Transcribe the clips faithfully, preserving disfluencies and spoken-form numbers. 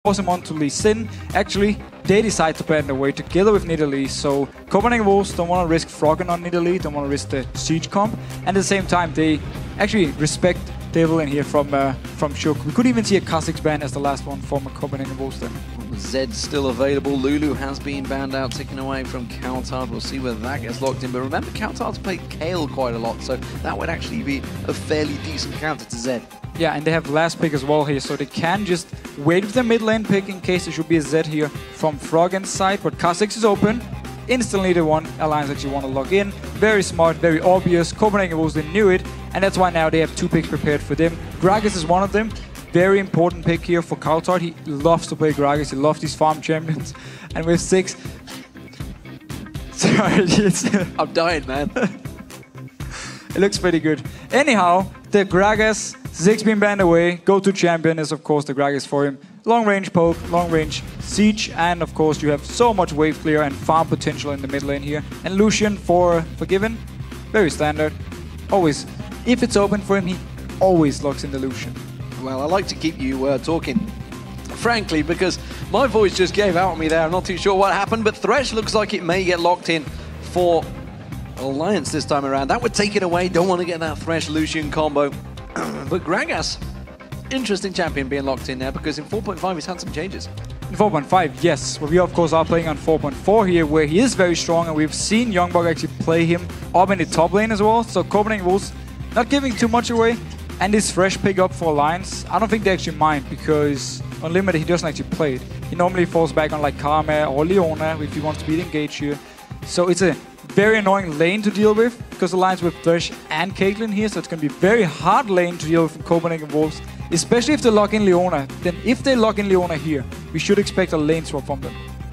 force him onto Lee Sin. Actually, they decide to ban away together with Nidalee, so Copenhagen Wolves don't want to risk Froggen on Nidalee, don't want to risk the Siege comp, and at the same time they actually respect Devil in here from uh, from Shook. We could even see a Kha'Zix ban as the last one from Copenhagen Wolves then. Zed's still available. Lulu has been banned out, taken away from Kaltard. We'll see whether that gets locked in. But remember, Kaltard's played Kayle quite a lot, so that would actually be a fairly decent counter to Zed. Yeah, and they have last pick as well here, so they can just wait with their mid lane pick in case there should be a Zed here from Froggen's side. But Kha'Zix is open. Instantly the one alliance that you want to log in. Very smart, very obvious. Copenhagen Wolves, they knew it, and that's why now they have two picks prepared for them. Gragas is one of them. Very important pick here for Kaltard. He loves to play Gragas. He loves these farm champions. And with six... Sorry, it's... I'm dying, man. It looks pretty good. Anyhow, the Gragas, six being banned away. Go-to champion is, of course, the Gragas for him. Long-range poke, long-range siege, and of course you have so much wave clear and farm potential in the mid lane here. And Lucian for Forgiven, very standard. Always, if it's open for him, he always locks in the Lucian. Well, I like to keep you uh, talking, frankly, because my voice just gave out on me there. I'm not too sure what happened, but Thresh looks like it may get locked in for Alliance this time around. That would take it away. Don't want to get that Thresh-Lucian combo. But Gragas, interesting champion being locked in there, because in four point five he's had some changes. In four point five, yes. But we of course are playing on four point four here, where he is very strong, and we've seen Youngbug actually play him up in the top lane as well. So Copenhagen Wolves not giving too much away. And this fresh pick up for Alliance, I don't think they actually mind, because Unlimited he doesn't actually play it. He normally falls back on like Karma or Leona if he wants to be engaged here. So it's a very annoying lane to deal with, because Alliance with Thresh and Caitlyn here, so it's going to be a very hard lane to deal with for Copenhagen Wolves, especially if they lock in Leona. Then if they lock in Leona here, we should expect a lane swap from them.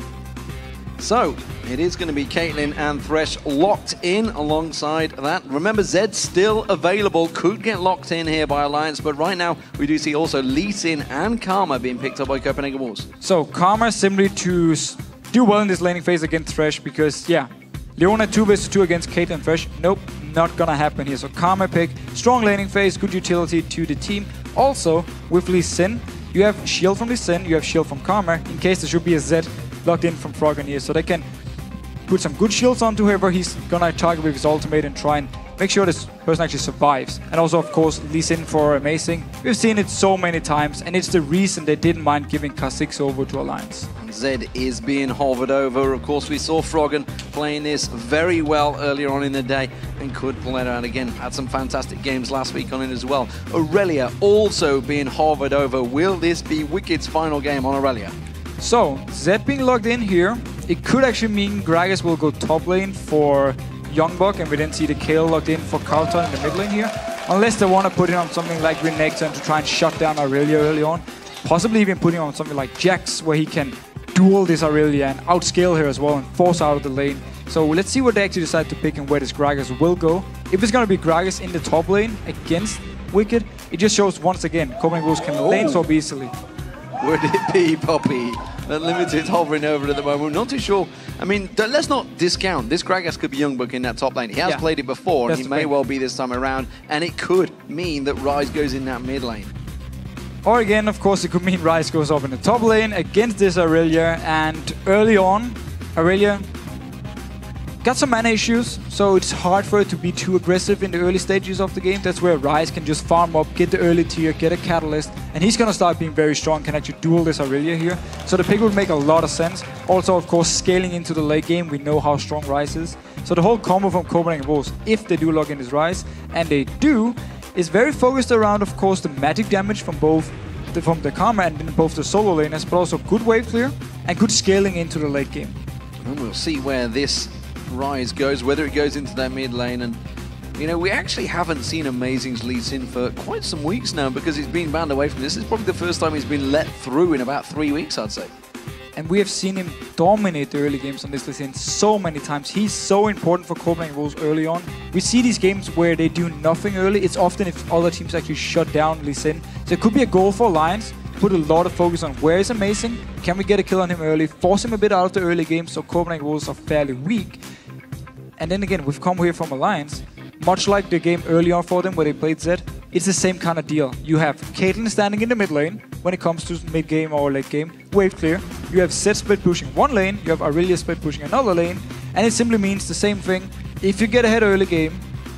So, it is going to be Caitlyn and Thresh locked in alongside that. Remember, Zed's still available, could get locked in here by Alliance, but right now we do see also Lee Sin and Karma being picked up by Copenhagen Wolves. So, Karma simply to do well in this laning phase against Thresh, because, yeah, Leona two versus two against Caitlyn and Thresh, nope, not gonna happen here. So, Karma pick, strong laning phase, good utility to the team. Also, with Lee Sin, you have shield from Lee Sin, you have shield from Karma, in case there should be a Zed locked in from Froggen here, so they can put some good shields onto whoever he's gonna target with his ultimate and try and make sure this person actually survives. And also, of course, Lee Sin for Amazing. We've seen it so many times, and it's the reason they didn't mind giving Kha'Zix over to Alliance. Zed is being hovered over. Of course, we saw Froggen playing this very well earlier on in the day and could pull it out again. Had some fantastic games last week on it as well. Aurelia also being hovered over. Will this be Wicked's final game on Aurelia? So, Zed being logged in here, it could actually mean Gragas will go top lane for Youngbug, and we then see the Kayle logged in for Kaltard in the mid lane here. Unless they want to put it on something like Renekton to try and shut down Aurelia early on. Possibly even putting on something like Jax, where he can duel this Aurelia and outscale her as well and force out of the lane. So let's see what they actually decide to pick and where this Gragas will go. If it's going to be Gragas in the top lane against Wicked, it just shows once again Copenhagen Wolves can lane swap easily. Would it be Poppy? Unlimited hovering over at the moment. Not too sure. I mean, let's not discount. This Gragas could be Youngbug in that top lane. He has yeah. played it before, That's and he may thing. well be this time around. And it could mean that Rise goes in that mid lane. Or again, of course, it could mean Rise goes up in the top lane against this Aurelia. And early on, Aurelia got some mana issues, so it's hard for it to be too aggressive in the early stages of the game. That's where Rise can just farm up, get the early tier, get a catalyst, and he's gonna start being very strong, can actually duel this Aurelia here. So the pick would make a lot of sense. Also, of course, scaling into the late game, we know how strong Rise is. So the whole combo from Copenhagen Wolves, if they do log in this Rise, and they do, is very focused around, of course, the magic damage from both the, from the Karma and then both the solo laners, but also good wave clear and good scaling into the late game. And we'll see where this Rise goes, whether it goes into that mid lane. And you know, we actually haven't seen Amazing's Lee Sin for quite some weeks now, because he's been banned away from this. This is probably the first time he's been let through in about three weeks, I'd say. And we have seen him dominate the early games on this Lee Sin so many times. He's so important for Copenhagen Wolves early on. We see these games where they do nothing early. It's often if other teams actually shut down Lee Sin. So it could be a goal for Alliance. Put a lot of focus on where is Amazing. Can we get a kill on him early? Force him a bit out of the early game so Copenhagen Wolves are fairly weak. And then again, we've come here from Alliance. Much like the game early on for them where they played Zed, it's the same kind of deal. You have Caitlyn standing in the mid lane, when it comes to mid-game or late-game. Wave clear. You have Zed split pushing one lane, you have Aurelia split pushing another lane, and it simply means the same thing. If you get ahead early game,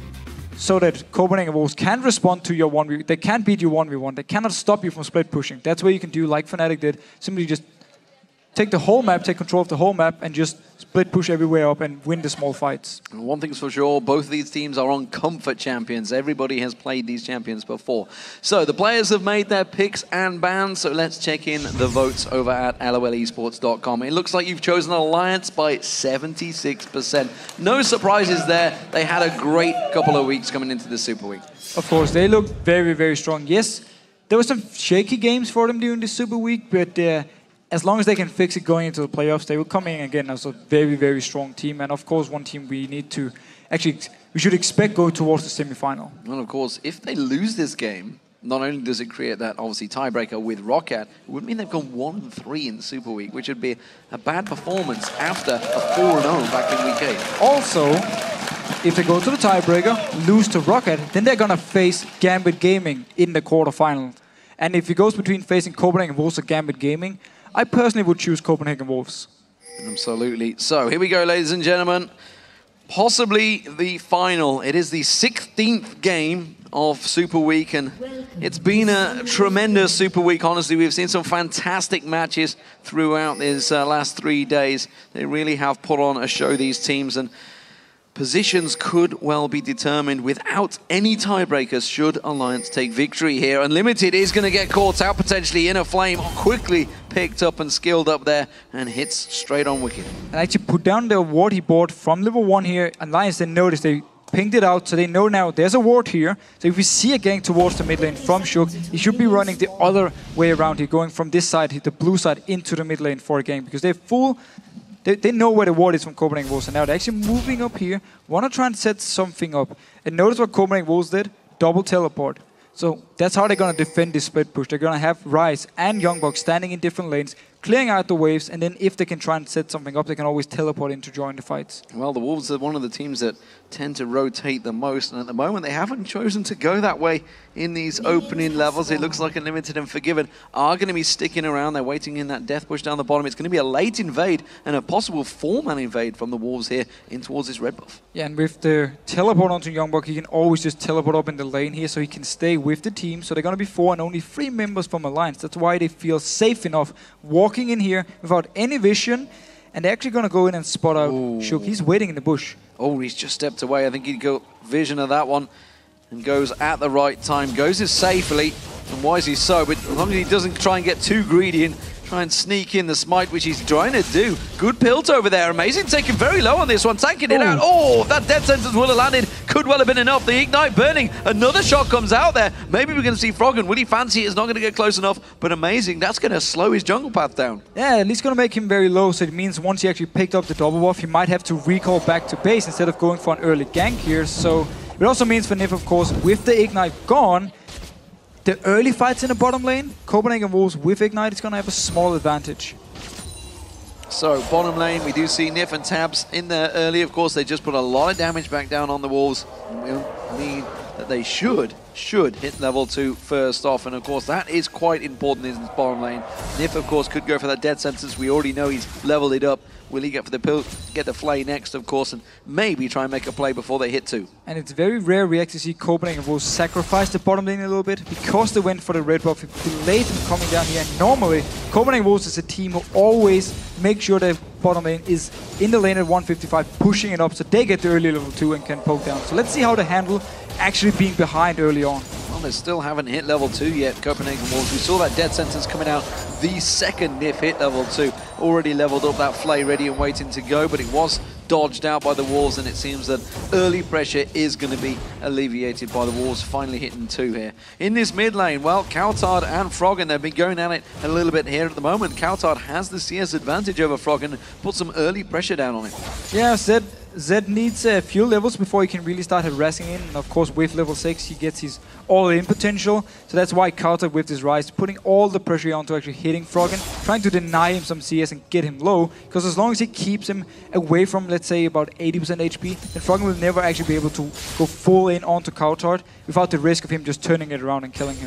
so that Copenhagen Wolves can respond to your one v one, they can't beat you one v one, they cannot stop you from split pushing. That's where you can do like Fnatic did, simply just take the whole map, take control of the whole map, and just split push everywhere up and win the small fights. One thing's for sure, both of these teams are on comfort champions. Everybody has played these champions before. So the players have made their picks and bans, so let's check in the votes over at L O L esports dot com. It looks like you've chosen Alliance by seventy-six percent. No surprises there. They had a great couple of weeks coming into the Super Week. Of course, they look very, very strong. Yes, there were some shaky games for them during the Super Week, but uh, as long as they can fix it going into the playoffs, they will come in again as a very, very strong team. And of course, one team we need to actually, we should expect go towards the semi-final. And of course, if they lose this game, not only does it create that obviously tiebreaker with Roccat, it would mean they've gone one and three in the Super Week, which would be a bad performance after a four and oh back in week eight. Also, if they go to the tiebreaker, lose to Roccat, then they're gonna face Gambit Gaming in the quarterfinal. And if it goes between facing Copenhagen Wolves or Gambit Gaming, I personally would choose Copenhagen Wolves. Absolutely. So here we go, ladies and gentlemen. Possibly the final. It is the sixteenth game of Super Week, and it's been a tremendous Super Week, honestly. We've seen some fantastic matches throughout these uh, last three days. They really have put on a show, these teams, and positions could well be determined without any tiebreakers should Alliance take victory here. Unlimited is going to get caught out potentially in a flame, quickly picked up and skilled up there and hits straight on Wicked. And actually put down the ward he bought from level one here. Alliance, they noticed, they pinged it out, so they know now there's a ward here. So if we see a gang towards the mid lane from Shook, he should be running the other way around here, going from this side, the blue side, into the mid lane for a gang, because they're full. They, they know where the ward is from Copenhagen Wolves, and now they're actually moving up here, want to try and set something up. And notice what Copenhagen Wolves did, double teleport. So that's how they're going to defend this split push. They're going to have Ryze and Youngbuck standing in different lanes, clearing out the waves, and then if they can try and set something up, they can always teleport in to join the fights. Well, the Wolves are one of the teams that tend to rotate the most, and at the moment they haven't chosen to go that way in these opening levels. It looks like Unlimited and Forgiven are going to be sticking around. They're waiting in that death push down the bottom. It's going to be a late invade and a possible four-man invade from the Wolves here in towards this red buff. Yeah, and with the teleport onto Youngbuck, he can always just teleport up in the lane here, so he can stay with the team. So they're going to be four and only three members from Alliance. That's why they feel safe enough walking in here without any vision, and they're actually going to go in and spot out Ooh. Shook. He's waiting in the bush. Oh, he's just stepped away. I think he'd got vision of that one and goes at the right time. Goes as safely, and wisely so, but as long as he doesn't try and get too greedy and try and sneak in the smite, which he's trying to do. Good pilt over there. Amazing, taking very low on this one, tanking it Ooh. out. Oh, that death sentence will have landed. Could well have been enough. The ignite burning. Another shot comes out there. Maybe we're going to see Froggen. Will he fancy it? It's not going to get close enough, but amazing. That's going to slow his jungle path down. Yeah, at least going to make him very low, so it means once he actually picked up the double buff, he might have to recall back to base instead of going for an early gank here. So it also means for Nif, of course, with the ignite gone, the early fights in the bottom lane, Copenhagen Wolves with Ignite is going to have a small advantage. So, bottom lane, we do see Nif and Tabs in there early. Of course, they just put a lot of damage back down on the Wolves. We'll mean that they should, should hit level two first off. And of course, that is quite important in this bottom lane. Nif, of course, could go for that death sentence. We already know he's leveled it up. Will he get for the pill, get the flay next, of course, and maybe try and make a play before they hit two. And it's very rare we actually see Copenhagen will sacrifice the bottom lane a little bit because they went for the red buff. It delayed them coming down here. And normally, Copenhagen Wolves is a team who always make sure their bottom lane is in the lane at one fifty-five, pushing it up so they get the early level two and can poke down. So let's see how they handle actually being behind early on. Well, they still haven't hit level two yet, Copenhagen Wolves. We saw that death sentence coming out the second Nif hit level two. Already leveled up that flay ready and waiting to go, but it was dodged out by the Wolves, and it seems that early pressure is going to be alleviated by the Wolves finally hitting two here. In this mid lane, well, Coutard and Froggen, they've been going at it a little bit here at the moment. Coutard has the C S advantage over Froggen, put some early pressure down on him. Yeah, Zed, Zed needs a few levels before he can really start harassing in, and of course with level six he gets his all-in potential, so that's why Coutard with his Ryze putting all the pressure onto actually hitting Froggen, trying to deny him some C S and get him low, because as long as he keeps him away from, let's say, about eighty percent H P, then Froggen will never actually be able to go full in onto Coutard without the risk of him just turning it around and killing him. Well,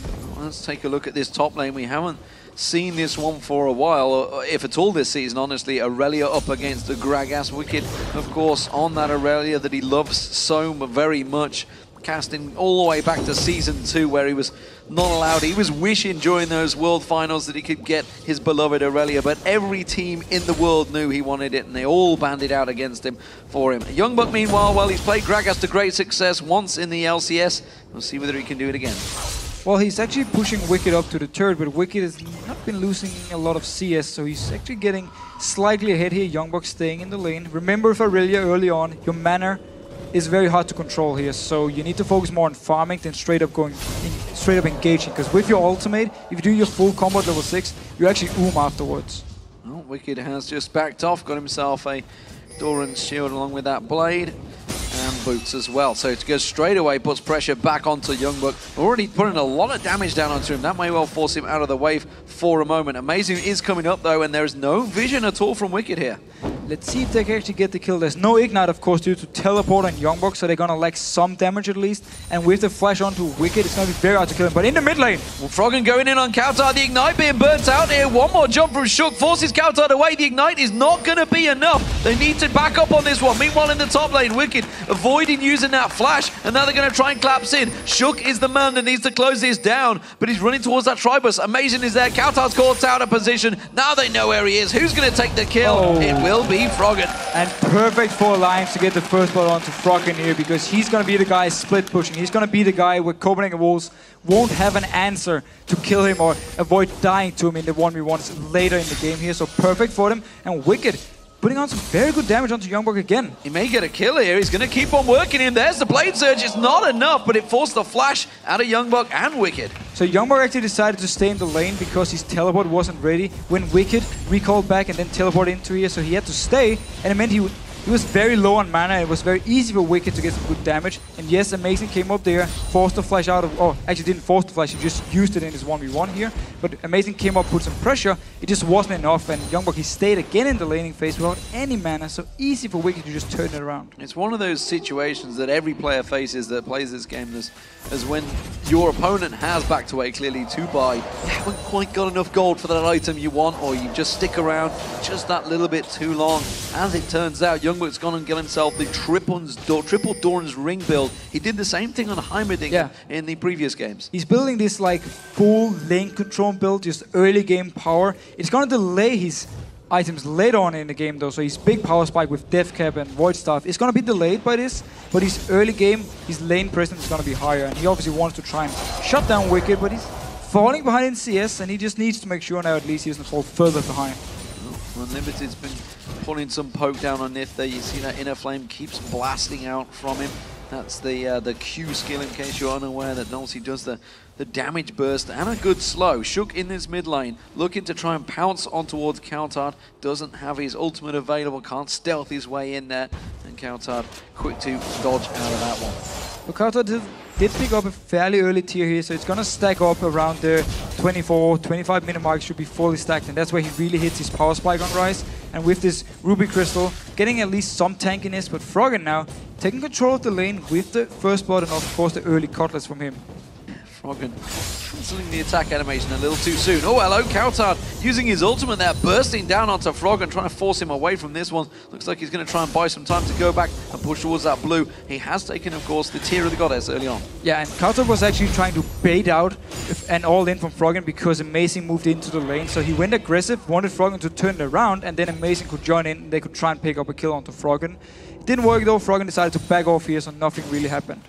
let's take a look at this top lane. We haven't seen this one for a while, or if at all this season, honestly. Aurelia up against the Gragas. Wicked, of course, on that Aurelia that he loves so very much. Casting all the way back to season two, where he was not allowed. He was wishing during those world finals that he could get his beloved Aurelia, but every team in the world knew he wanted it, and they all banded out against him for him. Youngbuck, meanwhile, well, he's played Gragas to great success once in the L C S. We'll see whether he can do it again. Well, he's actually pushing Wicked up to the turret, but Wicked has not been losing a lot of C S, so he's actually getting slightly ahead here. Youngbuck staying in the lane. Remember, with Aurelia early on, your mana is very hard to control here, so you need to focus more on farming than straight up going, in, straight up engaging. Because with your ultimate, if you do your full combo at level six, you actually oom afterwards. Well, Wicked has just backed off, got himself a Doran's shield along with that blade. And boots as well. So it goes straight away, puts pressure back onto Youngbuck. Already putting a lot of damage down onto him. That may well force him out of the wave for a moment. Amazing is coming up though, and there is no vision at all from Wicked here. Let's see if they can actually get the kill. There's no ignite, of course, due to teleport on Youngbuck, so they're gonna lack some damage at least. And with the flash onto Wicked, it's gonna be very hard to kill him. But in the mid lane, well, Froggen going in on Kautar. The ignite being burnt out here. One more jump from Shook forces Kautar away. The ignite is not gonna be enough. They need to back up on this one. Meanwhile, in the top lane, Wicked avoiding using that flash, and now they're gonna try and collapse in. Shook is the man that needs to close this down, but he's running towards that Tribus. Amazing is there. Kautar's caught out of position. Now they know where he is. Who's gonna take the kill? Oh. It will be Froggen. And perfect for Alliance to get the first blood onto Froggen here, because he's going to be the guy split pushing. He's going to be the guy where Copenhagen Wolves won't have an answer to kill him or avoid dying to him in the one v ones later in the game here. So perfect for them. And Wicked putting on some very good damage onto Youngbuck again. He may get a kill here. He's going to keep on working him. There's the Blade Surge. It's not enough, but it forced the flash out of Youngbuck and Wicked. So Youngbuck actually decided to stay in the lane because his teleport wasn't ready when Wicked recalled back and then teleported into here, so he had to stay, and it meant he would He was very low on mana. It was very easy for Wicked to get some good damage. And yes, Amazing came up there, forced the flash out of... Oh, actually didn't force the flash, he just used it in his one v one here. But Amazing came up, put some pressure. It just wasn't enough. And Youngbuck, he stayed again in the laning phase without any mana. So easy for Wicked to just turn it around. It's one of those situations that every player faces that plays this game as, as when your opponent has backed away clearly to buy. You haven't quite got enough gold for that item you want, or you just stick around just that little bit too long. As it turns out, Youngbuck's gone and got himself the triples, do, triple Doran's ring build. He did the same thing on Heimerdinger yeah. in the previous games. He's building this like full lane control build, just early game power. It's gonna delay his items later on in the game though, so his big power spike with Death Cap and Void Staff is gonna be delayed by this, but his early game, his lane presence is gonna be higher, and he obviously wants to try and shut down Wicked, but he's falling behind in C S, and he just needs to make sure now at least he doesn't fall further behind. Well, Unlimited's been pulling some poke down on Nith there. You see that Inner Flame keeps blasting out from him. That's the uh, the Q skill, in case you're unaware, that Nolsey does the, the damage burst and a good slow. Shook in this mid lane, looking to try and pounce on towards Kautar. Doesn't have his ultimate available, can't stealth his way in there. And Kautar quick to dodge out of that one. Well, Kautar did, did pick up a fairly early tier here, so it's gonna stack up around the twenty-four, twenty-five minute mark, should be fully stacked, and that's where he really hits his power spike on Rise. And with this Ruby Crystal, getting at least some tankiness, but Froggen now taking control of the lane with the first blood and of course the early Cutlass from him. Froggen cancelling the attack animation a little too soon. Oh, hello, Kautar using his ultimate there, bursting down onto Froggen, trying to force him away from this one. Looks like he's going to try and buy some time to go back and push towards that blue. He has taken, of course, the Tear of the Goddess early on. Yeah, and Kautar was actually trying to bait out and all in from Froggen because Amazing moved into the lane. So he went aggressive, wanted Froggen to turn it around, and then Amazing could join in. They could try and pick up a kill onto Froggen. It didn't work though. Froggen decided to back off here, so nothing really happened.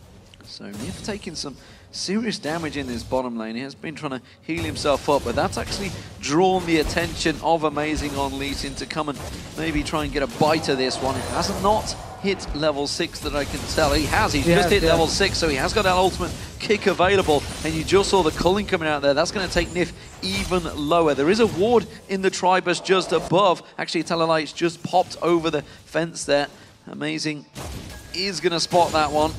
So Nith taking some serious damage in this bottom lane. He has been trying to heal himself up, but that's actually drawn the attention of Amazing on Lee Sin to come and maybe try and get a bite of this one. He has not hit level six that I can tell. He has, he's he just has, hit yeah. level six, so he has got that ultimate kick available, and you just saw the culling coming out there. That's going to take Nith even lower. There is a ward in the Tribus just above. Actually, Telelight's just popped over the fence there. Amazing is going to spot that one.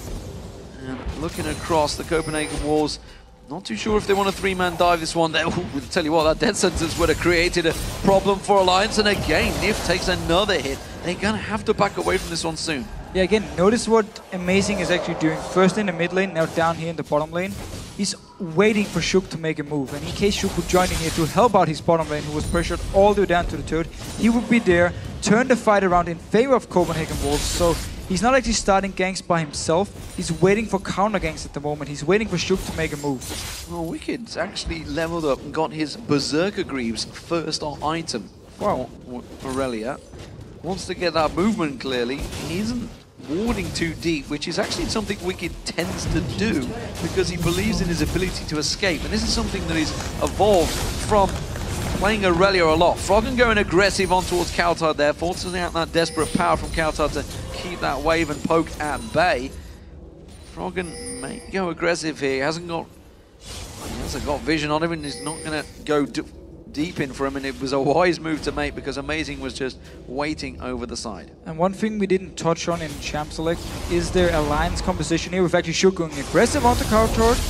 And looking across the Copenhagen walls, not too sure if they want a three-man dive this one. We'll tell you what, that death sentence would have created a problem for Alliance. And again, Nith takes another hit. They're going to have to back away from this one soon. Yeah, again, notice what Amazing is actually doing. First in the mid lane, now down here in the bottom lane. He's waiting for Shook to make a move. And in case Shook would join in here to help out his bottom lane, who was pressured all the way down to the turret, he would be there, turn the fight around in favor of Copenhagen Wolves. So he's not actually starting ganks by himself. He's waiting for counter ganks at the moment. He's waiting for Shook to make a move. Well, Wicked's actually leveled up and got his Berserker Greaves first on item. Wow. Aurelia wants to get that movement clearly. He isn't warding too deep, which is actually something Wicked tends to do because he believes in his ability to escape. And this is something that is evolved from playing Aurelia a lot. Froggen going aggressive on towards Kaltard there, forcing out that desperate power from Kaltard to keep that wave and poke at bay. Froggen may go aggressive here. He hasn't got, he hasn't got vision on him, and he's not going to go deep in for him, and it was a wise move to make because Amazing was just waiting over the side. And one thing we didn't touch on in Champ Select is their alliance composition here with actually Shook going aggressive onto Kaltard.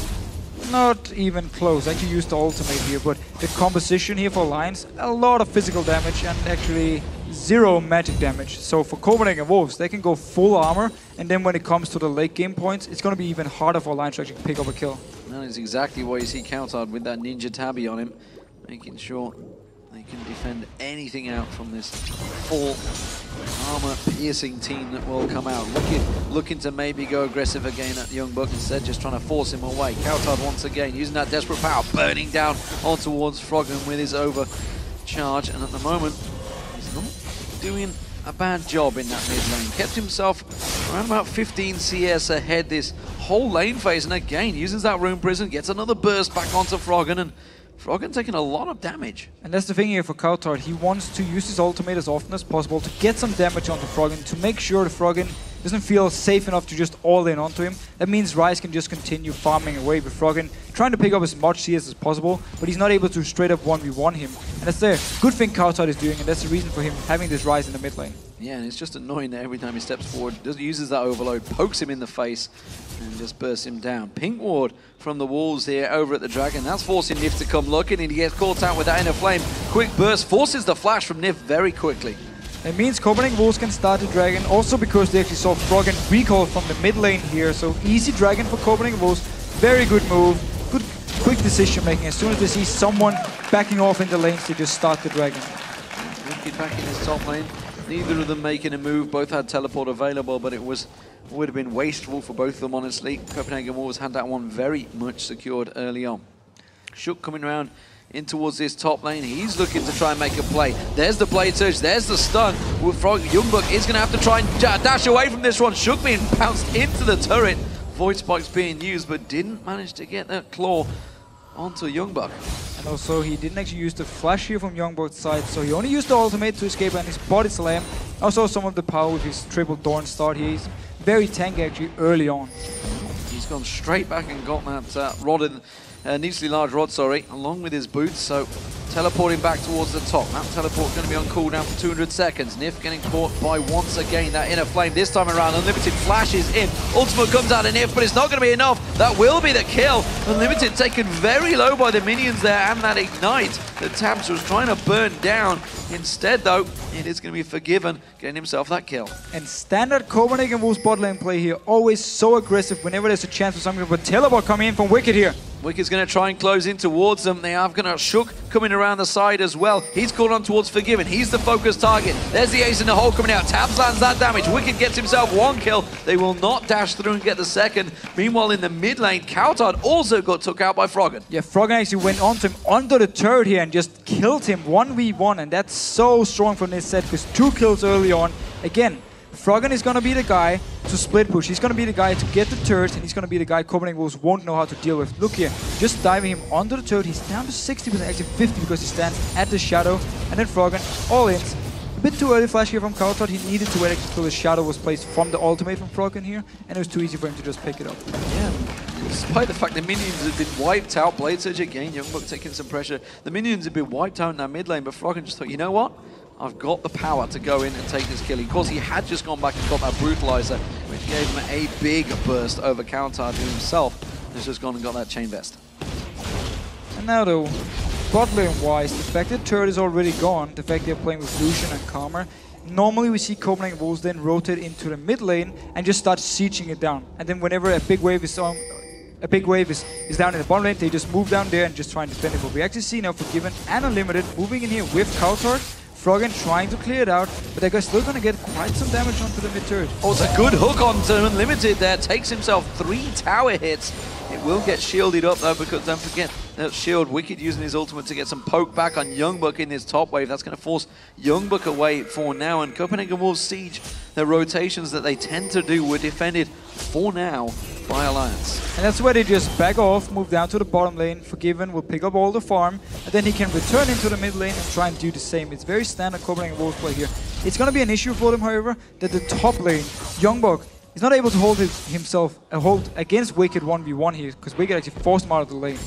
Not even close. Actually used the ultimate here, but the composition here for alliance, a lot of physical damage and actually zero magic damage. So for Copenhagen Wolves, they can go full armor, and then when it comes to the late game points, it's going to be even harder for alliance to actually pick up a kill. That is exactly why you see Kaltard with that ninja tabby on him, making sure they can defend anything out from this full armor-piercing team that will come out. Looking, looking to maybe go aggressive again at Youngbuck, instead just trying to force him away. Kaltard once again using that desperate power, burning down on towards Froggen with his overcharge, and at the moment he's not doing a bad job in that mid lane. Kept himself around about fifteen C S ahead this whole lane phase, and again uses that Rune Prison, gets another burst back onto Froggen, and Froggen taking a lot of damage. And that's the thing here for Kaltard. He wants to use his ultimate as often as possible to get some damage onto Froggen, to make sure the Froggen doesn't feel safe enough to just all in onto him. That means Ryze can just continue farming away with Froggen, trying to pick up as much C S as possible, but he's not able to straight up one v one him. And that's the good thing Kaltard is doing, and that's the reason for him having this Ryze in the mid lane. Yeah, and it's just annoying that every time he steps forward, does, uses that overload, pokes him in the face, and just bursts him down. Pink ward from the Wolves here over at the Dragon. That's forcing Nif to come looking, and he gets caught out with that inner flame. Quick burst forces the flash from Nif very quickly. It means Copenhagen Wolves can start the Dragon, also because they actually saw Froggen recall from the mid lane here. So easy Dragon for Copenhagen Wolves. Very good move. Good, quick decision making. As soon as they see someone backing off in the lanes, they just start the Dragon. Wicked back in his top lane. Neither of them making a move. Both had teleport available, but it was would have been wasteful for both of them, honestly. Copenhagen Wolves had that one very much secured early on. Shook coming around in towards this top lane. He's looking to try and make a play. There's the Blade Surge. There's the stun. Youngbuck is going to have to try and dash away from this one. Shook being bounced into the turret. Void Spike's being used, but didn't manage to get that claw onto Youngbuck. And also, he didn't actually use the flash here from Youngbuck's side, so he only used the ultimate to escape and his body slam. Also, some of the power with his triple Dawn start here. He's very tanky actually early on. He's gone straight back and got that uh, rod in, uh, needlessly large rod, sorry, along with his boots. So teleporting back towards the top. That teleport going to be on cooldown for two hundred seconds. Nif getting caught by once again that inner flame. This time around, Unlimited flashes in. Ultimate comes out of Nif, but it's not going to be enough. That will be the kill. Unlimited taken very low by the minions there, and that ignite that Tabs was trying to burn down. Instead, though, it is going to be Forgiven, getting himself that kill. And standard Copenhagen Wolves bot lane play here, always so aggressive whenever there's a chance for something. But teleport coming in from Wicked here. Wicked's going to try and close in towards them. They have going to Shook coming around the side as well. He's called on towards Forgiven. He's the focus target. There's the ace in the hole coming out. Tabs lands that damage. Wicked gets himself one kill. They will not dash through and get the second. Meanwhile, in the mid lane, Kaltard also got took out by Froggen. Yeah, Froggen actually went onto him under the turret here and just killed him one v one. And that's so strong from this set because two kills early on. Again, Froggen is going to be the guy to split push. He's going to be the guy to get the turret, and he's going to be the guy Copenhagen Wolves won't know how to deal with. Look here, just diving him under the turret. He's down to sixty percent, actually fifty, because he stands at the shadow. And then Froggen, all in. A bit too early flash here from Kaltard. He needed to wait until the shadow was placed from the ultimate from Froggen here, and it was too easy for him to just pick it up. Yeah, despite the fact the minions have been wiped out, Blade Surge again, Youngbuck taking some pressure. The minions have been wiped out in that mid lane, but Froggen just thought, you know what? I've got the power to go in and take this kill. Of course, he had just gone back and got that Brutalizer, which gave him a big burst over Kaltard, who himself has just gone and got that Chain Vest. And now though, bot lane wise, the fact that turret is already gone, the fact they're playing with Lucian and Karma, normally we see Copenhagen Wolves then rotate into the mid lane and just start sieging it down. And then whenever a big wave is on, a big wave is, is down in the bottom lane. They just move down there and just try and defend it. But we actually see now Forgiven and Unlimited moving in here with Coulthard. Froggen trying to clear it out, but they're still going to get quite some damage onto the mid turret. Oh, it's a good hook onto Unlimited there. Takes himself three tower hits. It will get shielded up though, because don't forget that shield. Wicked using his ultimate to get some poke back on Youngbuck in this top wave. That's going to force Youngbuck away for now. And Copenhagen Wolves siege, the rotations that they tend to do were defended for now by Alliance. And that's where they just back off, move down to the bottom lane. Forgiven will pick up all the farm, and then he can return into the mid lane and try and do the same. It's very standard Copenhagen Wolves play here. It's going to be an issue for them, however, that the top lane, Youngbuck, is not able to hold his, himself a hold against Wicked one v one here, because Wicked actually forced him out of the lane.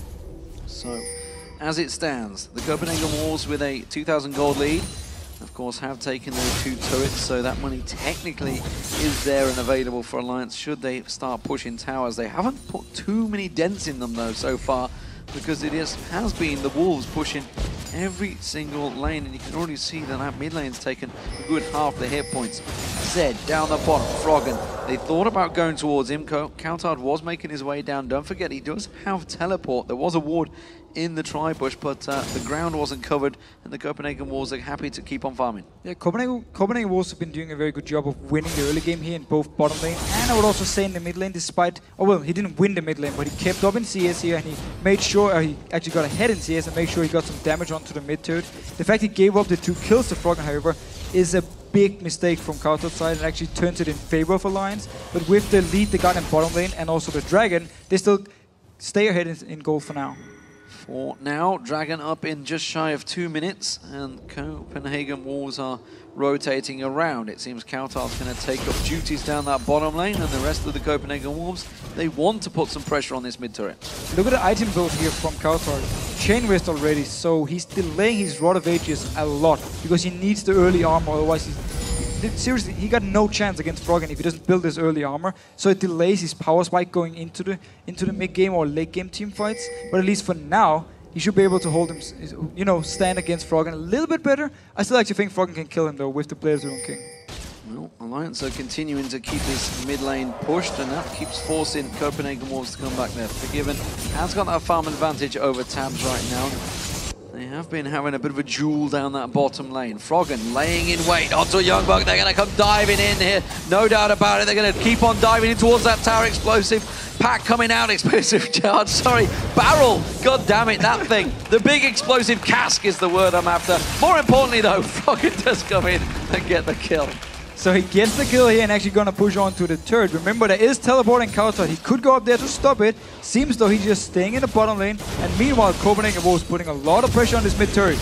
So, as it stands, the Copenhagen Wolves with a two thousand gold lead, of course, have taken those two turrets, so that money technically is there and available for Alliance should they start pushing towers. They haven't put too many dents in them though so far, because it is, has been the Wolves pushing every single lane, and you can already see that that mid lane's taken a good half the hit points. Zed down the bottom, Froggen. They thought about going towards him. Coulthard was making his way down. Don't forget, he does have teleport. There was a ward in the tri-bush, but uh, the ground wasn't covered, and the Copenhagen Wolves are happy to keep on farming. Yeah, Copenhagen, Copenhagen Wolves have been doing a very good job of winning the early game here in both bottom lane, and I would also say in the mid lane, despite, oh well, he didn't win the mid lane, but he kept up in C S here, and he made sure, uh, he actually got ahead in C S and made sure he got some damage onto the mid turret. The fact he gave up the two kills to Froggen, however, is a big mistake from Coulthard's side, and actually turns it in favor of Alliance. But with the lead they got in bottom lane and also the Dragon, they still stay ahead in, in gold for now. For now, Dragon up in just shy of two minutes, and Copenhagen Wolves are rotating around. It seems Coulthard's going to take up duties down that bottom lane, and the rest of the Copenhagen Wolves, they want to put some pressure on this mid turret. Look at the item build here from Coulthard. Chain Wrist already, so he's delaying his Rod of Ages a lot, because he needs the early armor, otherwise he's... Seriously, he got no chance against Froggen if he doesn't build his early armor, so it delays his power spike going into the into the mid game or late game team fights. But at least for now, he should be able to hold him, you know, stand against Froggen a little bit better. I still actually think Froggen can kill him though with the Blade of the Rune King. Well, Alliance are continuing to keep this mid lane pushed, and that keeps forcing Copenhagen Wolves to come back there. Forgiven has got that farm advantage over Tabs right now. They have been having a bit of a duel down that bottom lane. Froggen laying in wait onto Youngbuck. They're going to come diving in here. No doubt about it. They're going to keep on diving in towards that tower. Explosive pack coming out. Explosive charge. Sorry. Barrel. God damn it. That thing. The big explosive cask is the word I'm after. More importantly, though, Froggen does come in and get the kill. So he gets the kill here and actually going to push on to the turret. Remember, there is teleporting Coulthard. He could go up there to stop it. Seems though he's just staying in the bottom lane. And meanwhile, Copenhagen Wolves putting a lot of pressure on this mid turret.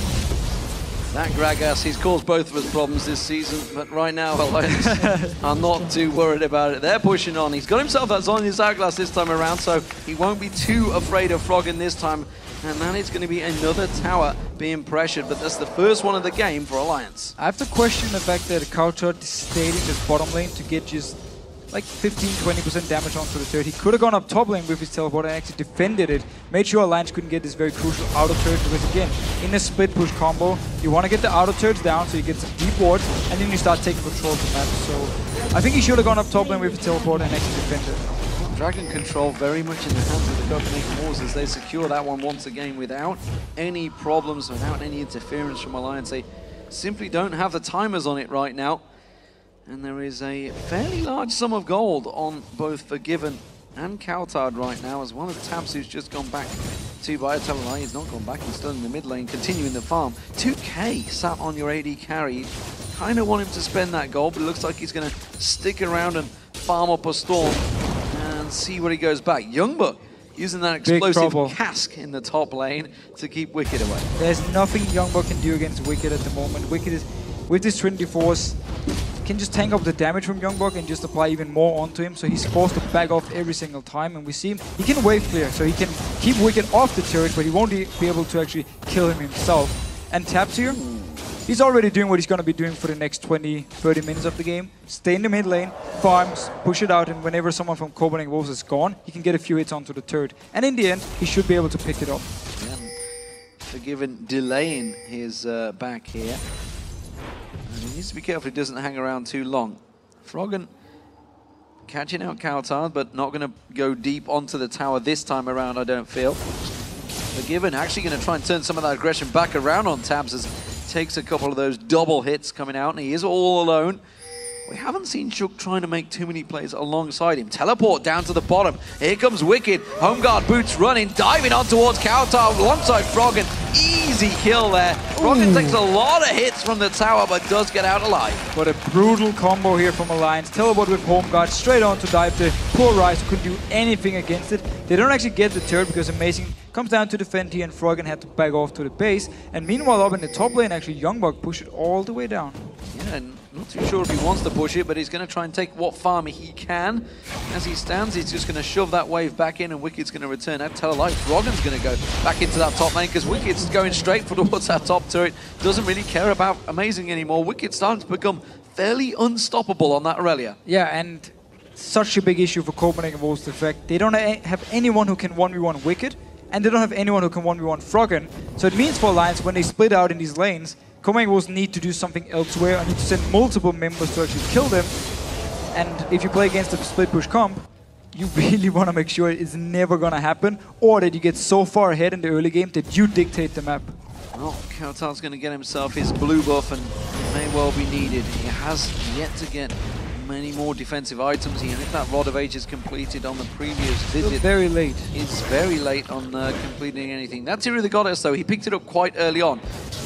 That Gragas, he's caused both of us problems this season, but right now Alliance are not too worried about it. They're pushing on. He's got himself that Zhonya's Hourglass this time around, so he won't be too afraid of Froggen this time. And that is going to be another tower being pressured, but that's the first one of the game for Alliance. I have to question the fact that Coulthard stayed in this bottom lane to get just like fifteen to twenty percent damage onto the turret. He could have gone up top lane with his teleport and actually defended it. Made sure Alliance couldn't get this very crucial outer turret, because again, in a split push combo, you want to get the outer turrets down so you get some deep wards, and then you start taking control of the map. So I think he should have gone up top lane with his teleport and actually defended it. Dragon control very much in the hands of the Copenhagen Wolves as they secure that one once again without any problems, without any interference from Alliance. They simply don't have the timers on it right now. And there is a fairly large sum of gold on both Forgiven and Coulthard right now, as well as Tabs, who's just gone back to Biotelai. He's not gone back, he's still in the mid lane, continuing the farm. two K sat on your A D carry. Kind of want him to spend that gold, but it looks like he's going to stick around and farm up a storm and see where he goes back. Youngbuck using that explosive cask in the top lane to keep Wicked away. There's nothing Youngbuck can do against Wicked at the moment. Wicked is, with this Trinity Force, can just tank up the damage from Youngbuck and just apply even more onto him, so he's forced to back off every single time. And we see him, he can wave clear, so he can keep Wicked off the turret, but he won't be able to actually kill him himself. And Tabs here, he's already doing what he's going to be doing for the next twenty, thirty minutes of the game. Stay in the mid lane, farms, push it out, and whenever someone from Copenhagen Wolves is gone, he can get a few hits onto the turret. And in the end, he should be able to pick it up. Yeah. Forgiven delaying his uh, back here. And he needs to be careful he doesn't hang around too long. Froggen catching out Kautar, but not going to go deep onto the tower this time around, I don't feel. But Given actually going to try and turn some of that aggression back around on Tabs as he takes a couple of those double hits coming out, and he is all alone. We haven't seen Shook trying to make too many plays alongside him. Teleport down to the bottom. Here comes Wicked. Home guard boots running, diving on towards Kautar alongside Froggen. Easy kill there. Froggen takes a lot of hits from the tower, but does get out alive. What a brutal combo here from Alliance. Teleport with home guard straight on to dive the poor Ryze, who couldn't do anything against it. They don't actually get the turret because Amazing comes down to defend here, and Froggen had to back off to the base. And meanwhile, up in the top lane, actually Youngbug pushed it all the way down. Yeah, and not too sure if he wants to push it, but he's going to try and take what farm he can. As he stands, he's just going to shove that wave back in, and Wicked's going to return. That Telelife, Froggen's going to go back into that top lane because Wicked's going straight for towards that top turret. Doesn't really care about Amazing anymore. Wicked's starting to become fairly unstoppable on that Aurelia. Yeah, and such a big issue for Copenhagen Wolves, the fact they don't have anyone who can one v one Wicked, and they don't have anyone who can one v one Froggen. So it means for Alliance, when they split out in these lanes, Copenhagen Wolves need to do something elsewhere. I need to send multiple members to actually kill them. And if you play against a split push comp, you really want to make sure it's never going to happen, or that you get so far ahead in the early game that you dictate the map. Well, Kautar's going to get himself his blue buff, and it may well be needed. He has yet to get many more defensive items. He had that Rod of Ages completed on the previous visit. It's very late. It's very late on uh, completing anything. That Tear of the Goddess, though, he picked it up quite early on.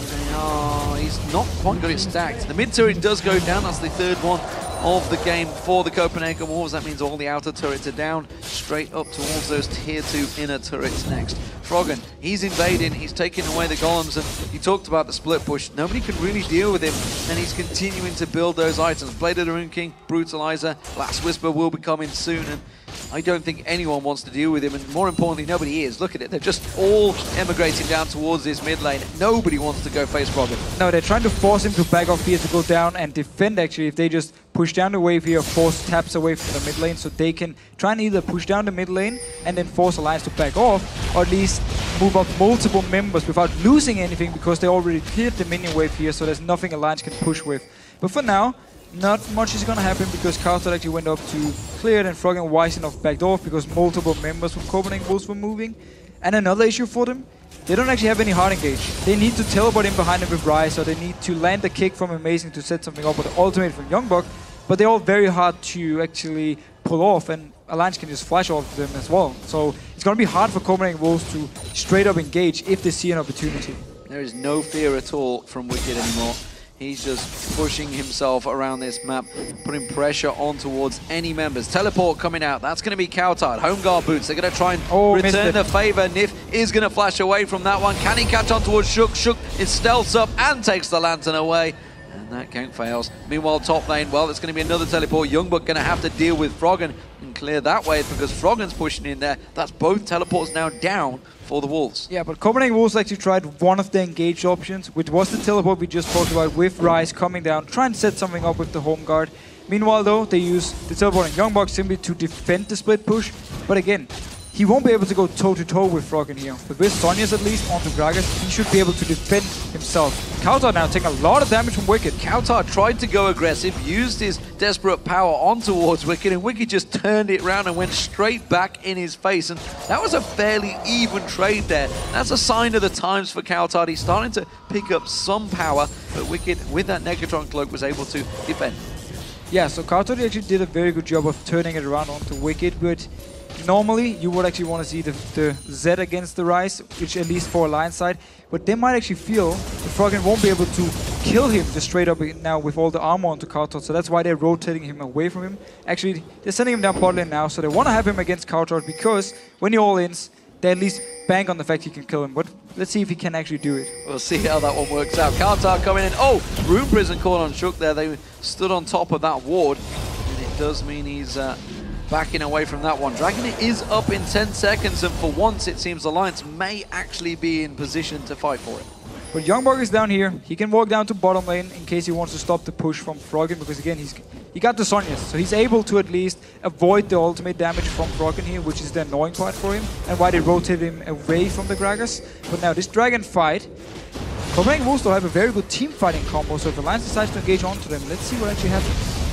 Oh, he's not quite got it stacked. The mid turret does go down. That's the third one of the game for the Copenhagen Wolves. That means all the outer turrets are down, straight up towards those tier two inner turrets next. Froggen, he's invading, he's taking away the golems, and you talked about the split push. Nobody can really deal with him, and he's continuing to build those items. Blade of the Rune King, Brutalizer, Last Whisper will be coming soon, and I don't think anyone wants to deal with him, and more importantly, nobody is. Look at it, they're just all emigrating down towards this mid lane. Nobody wants to go face Froggen. No, they're trying to force him to back off here to go down and defend, actually, if they just push down the wave here, force taps away from the mid lane, so they can try and either push down the mid lane and then force Alliance to back off, or at least move up multiple members without losing anything, because they already cleared the minion wave here, so there's nothing Alliance can push with. But for now, not much is going to happen, because Kautar actually went up to clear it, and Froggen wise enough backed off because multiple members from Copenhagen Wolves were moving. And another issue for them, they don't actually have any hard engage. They need to teleport in behind them with Ryze, or they need to land a kick from Amazing to set something up with the ultimate from Youngbug, but they're all very hard to actually pull off, and Alliance can just flash off them as well. So it's going to be hard for Copenhagen Wolves to straight up engage if they see an opportunity. There is no fear at all from Wicked anymore. He's just pushing himself around this map, putting pressure on towards any members. Teleport coming out. That's going to be Kautar. Home guard boots. They're going to try and oh, return the favor. Nif is going to flash away from that one. Can he catch on towards Shook? Shook is stealths up and takes the lantern away. And that count fails. Meanwhile, top lane, well, it's going to be another teleport. Youngbug going to have to deal with Froggen and clear that way, because Froggen's pushing in there. That's both teleports now down for the Wolves. Yeah, but Copenhagen Wolves actually tried one of the engaged options, which was the teleport we just talked about with Ryze coming down, try and set something up with the home guard. Meanwhile, though, they use the teleport and Youngbug simply to defend the split push. But again, he won't be able to go toe-to-toe with Froggen here. But with Sonya's at least onto Gragas, he should be able to defend himself. Kautar now taking a lot of damage from Wicked. Kautar tried to go aggressive, used his desperate power on towards Wicked, and Wicked just turned it around and went straight back in his face. And that was a fairly even trade there. That's a sign of the times for Kautar. He's starting to pick up some power, but Wicked, with that Negatron cloak, was able to defend. Yeah, so Kautar actually did a very good job of turning it around onto Wicked, but normally, you would actually want to see the, the Z against the Ryze, which at least for Alliance side, but they might actually feel the Froggen won't be able to kill him just straight up now with all the armor onto Kautar, so that's why they're rotating him away from him. Actually, they're sending him down bot lane now, so they want to have him against Kautar, because when he all-ins, they at least bank on the fact he can kill him, but let's see if he can actually do it. We'll see how that one works out. Kautar coming in. Oh, Rune Prison caught on Shook there. They stood on top of that ward, and it does mean he's Uh, backing away from that one. Dragon is up in ten seconds, and for once it seems Alliance may actually be in position to fight for it. But Youngbug is down here. He can walk down to bottom lane in case he wants to stop the push from Froggen, because again, he's he got the Sonyas, so he's able to at least avoid the ultimate damage from Froggen here, which is the annoying part for him, and why they rotate him away from the Gragas. But now this Dragon fight, Copenhagen Wolves still have a very good team fighting combo, so if Alliance decides to engage onto them, let's see what actually happens.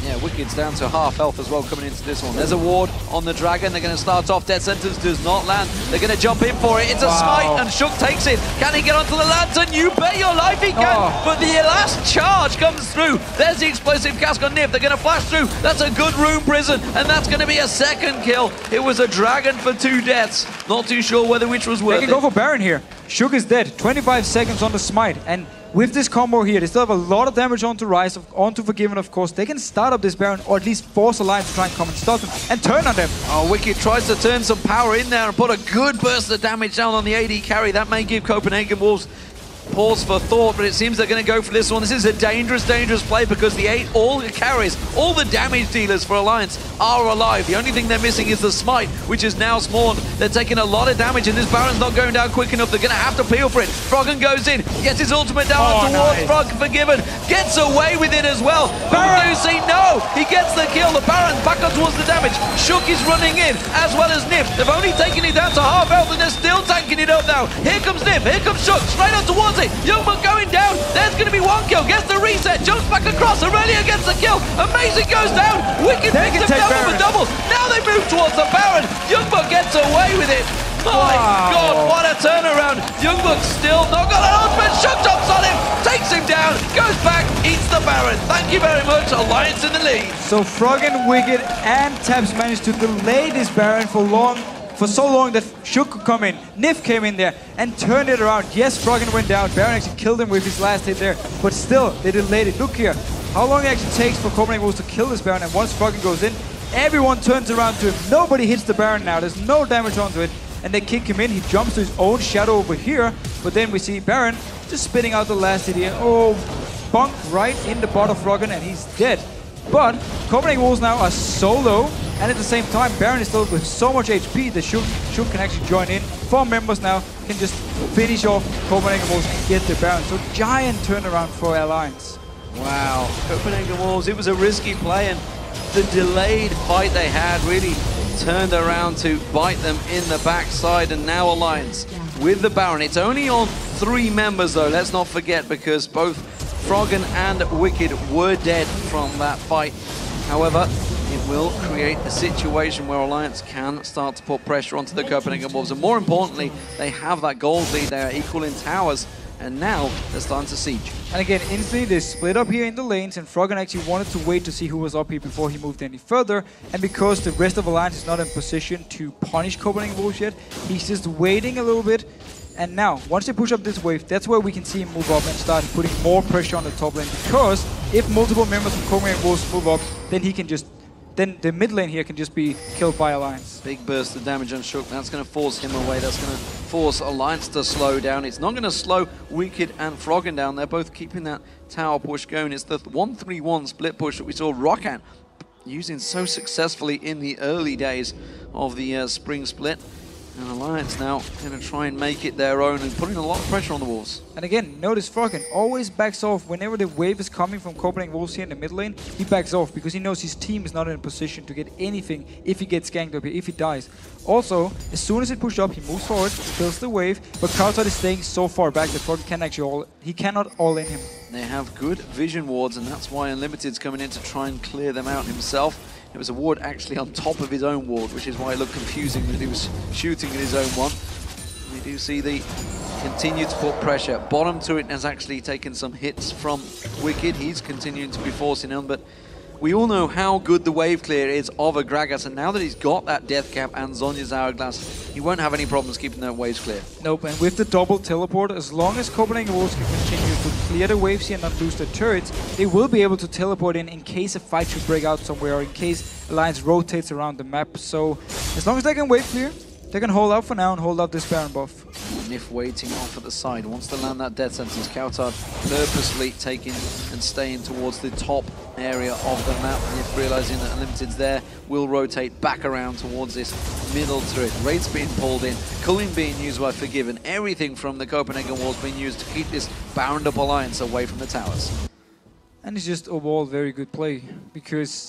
Yeah, Wicked's down to half health as well coming into this one. There's a ward on the Dragon. They're going to start off. Death Sentence does not land. They're going to jump in for it. It's a Wow. smite, and Shook takes it. Can he get onto the lantern? You bet your life he can. Oh. But the last charge comes through. There's the explosive cask on Nif. They're going to flash through. That's a good room prison, and that's going to be a second kill. It was a Dragon for two deaths. Not too sure whether which was worth They it. can go for Baron here. Shook is dead. twenty-five seconds on the smite. And with this combo here, they still have a lot of damage onto Rise, onto Forgiven, of course. They can start up this Baron, or at least force Alliance to try and come and stop them, and turn on them. Oh, Wicked tries to turn some power in there and put a good burst of damage down on the A D carry. That may give Copenhagen Wolves pause for thought, but it seems they're going to go for this one. This is a dangerous, dangerous play because the eight, all the carries, all the damage dealers for Alliance are alive. The only thing they're missing is the smite, which is now spawned. They're taking a lot of damage, and this Baron's not going down quick enough. They're going to have to peel for it. Froggen goes in, gets his ultimate down Oh, towards nice. Frog Forgiven, gets away with it as well. Baron! You see, no, he gets the kill. The Baron's back up towards the damage. Shook is running in, as well as Nif. They've only taken it down to half health, and they're still tanking it up now. Here comes Nif, here comes Shook, straight on towards it. Youngbuck going down. There's going to be one kill. Gets the reset. Jumps back across. Aurelia gets the kill. Amazing goes down. Wicked They picks can him take down with a Baron. double. Now they move towards the Baron. Youngbuck gets away with it. My Wow. God, what a turnaround. Youngbuck's still not got an ultimate. Shook jumps on him. Takes him down. Goes back. Eats the Baron. Thank you very much. Alliance in the lead. So Froggen, Wicked, and Tabs managed to delay this Baron for long, for so long that Shook could come in. Nif came in there and turned it around. Yes, Froggen went down. Baron actually killed him with his last hit there, but still, they delayed it. Look here, how long it actually takes for Copenhagen Wolves to kill this Baron, and once Froggen goes in, everyone turns around to him. Nobody hits the Baron now. There's no damage onto it, and they kick him in. He jumps to his own shadow over here, but then we see Baron just spitting out the last hit here. Oh, bonk right in the butt of Froggen, and he's dead. But Copenhagen Wolves now are so low, and at the same time, Baron is still with so much H P that Shook, Shook can actually join in. Four members now can just finish off Copenhagen Wolves and get the Baron. So giant turnaround for Alliance. Wow, Copenhagen Wolves, it was a risky play, and the delayed fight they had really turned around to bite them in the backside, and now Alliance with the Baron. It's only on three members though, let's not forget, because both Froggen and Wicked were dead from that fight. However, it will create a situation where Alliance can start to put pressure onto the Copenhagen Wolves, and more importantly, they have that gold lead. They are equal in towers, and now they're starting to siege. And again, instantly they split up here in the lanes, and Froggen actually wanted to wait to see who was up here before he moved any further. And because the rest of Alliance is not in position to punish Copenhagen Wolves yet, he's just waiting a little bit. And now, once they push up this wave, that's where we can see him move up and start putting more pressure on the top lane. Because if multiple members from Copenhagen Wolves move up, then he can just, then the mid lane here can just be killed by Alliance. Big burst of damage on Shook. That's going to force him away. That's going to force Alliance to slow down. It's not going to slow Wicked and Froggen down. They're both keeping that tower push going. It's the one three one split push that we saw Roccat using so successfully in the early days of the uh, spring split. And Alliance now going to try and make it their own and putting a lot of pressure on the Wolves. And again, notice Froggen always backs off whenever the wave is coming from Copenhagen Wolves here in the mid lane. He backs off because he knows his team is not in a position to get anything if he gets ganked up here, if he dies. Also, as soon as it pushes up, he moves forward, kills the wave, but Cloudtide is staying so far back that Froggen can actually all, he cannot all in him. They have good vision wards, and that's why Unlimited's coming in to try and clear them out himself. It was a ward actually on top of his own ward, which is why it looked confusing that he was shooting at his own one. We do see the continue to put pressure. Bottom turret has actually taken some hits from Wicked. He's continuing to be forcing on, but we all know how good the wave clear is of a Gragas, and now that he's got that Death Cap and Zhonya's Hourglass, he won't have any problems keeping their waves clear. Nope, and with the double teleport, as long as Copenhagen Wolves can continue to clear the waves here and not lose their turrets, they will be able to teleport in in case a fight should break out somewhere, or in case Alliance rotates around the map. So, as long as they can wave clear, they can hold out for now and hold out this Baron buff. Nif waiting off at the side, wants to land that death sentence. Cloudtide purposely taking and staying towards the top area of the map. Nif realizing that Unlimited's there, will rotate back around towards this middle turret. Raids being pulled in, culling being used by Forgiven. Everything from the Copenhagen Walls being used to keep this bound up alliance away from the towers. And it's just overall very good play, because